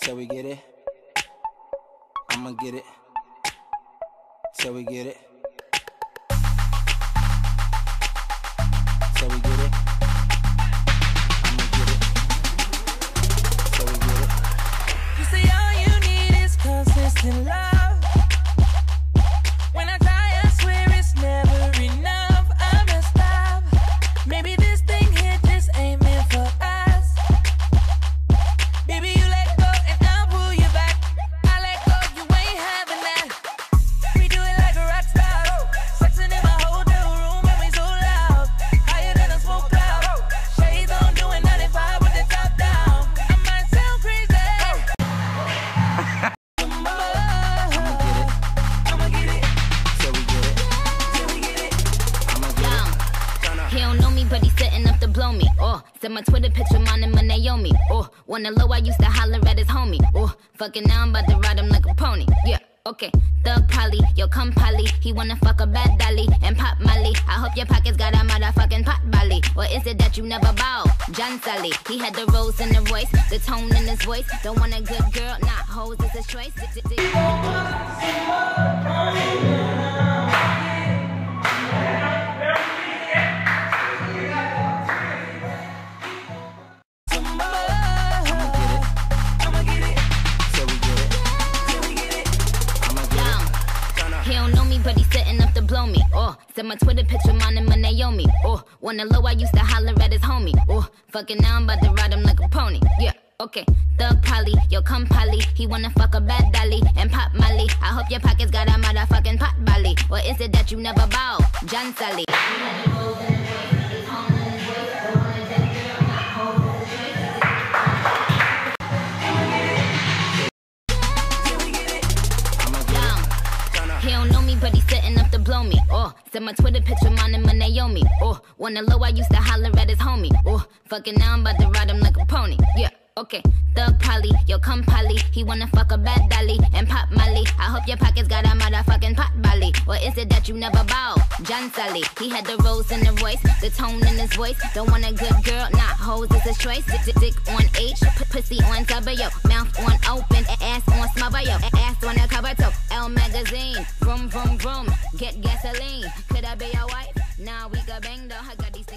till we get it. I'ma get it till we get it. Till we get it. I'ma get it till we get it. You say all you need is consistent love. When I try, I swear it's never enough. I'm gonna stop. Maybe this thing here just ain't meant for us. Baby, you let go and I'll pull you back. I let go, you ain't having that. We do it like a rock star. Sexing in my hotel room and we so loud. Higher than a smoke cloud. Shades on, doing 95 with the top down. I might sound crazy. I'ma get it Till we get it. till we get it. I'ma get it. Turn up. He don't know me, but he's setting up to blow me. Oh, send my Twitter picture, mine and my Naomi. Oh, wanna low, I used to holler at his homie. Oh, fucking now I'm about to ride him like a pony. Yeah, okay. Thug Polly, yo come Polly. He wanna fuck a bad dolly and pop Molly. I hope your pockets got a motherfucking pot belly. Or is it that you never bow? John Sully, he had the rose in the voice, the tone in his voice. Don't want a good girl, not hoes, it's his choice. I'ma get it Till we get it. till we get it. I'ma get it. Turn up. He don't know me, but he's setting up to blow me. Oh, send my Twitter picture, mine and my Naomi. Oh, wanna low, I used to holler at his homie. Oh, fucking now I'm about to ride him like a pony. Yeah, okay. Thug Polly, yo come Polly. He wanna fuck a bad dolly and pop Molly. I hope your pockets got a motherfucking pot belly. Or is it that you never bow? John Sully. He don't know me, but he's setting up to blow me. Oh, send my Twitter picture, mine and my Naomi. Oh, wanna low, I used to holler at his homie. Oh, fucking now I'm about to ride him like a pony. Yeah, okay. Thug Polly, yo come Polly. He wanna fuck a bad dolly and pop Molly. I hope your pockets got a motherfucking pot belly. Or is it that you never bow? John Sully, he had the rose in the voice, the tone in his voice. Don't want a good girl, not hoes, it's his choice. Dick on H, pussy on W, mouth on open, ass on smother, yo, ass on the cover toe. L magazine, vroom vroom vroom, get gasoline. Could I be your wife? Nah, we got bang though. I got these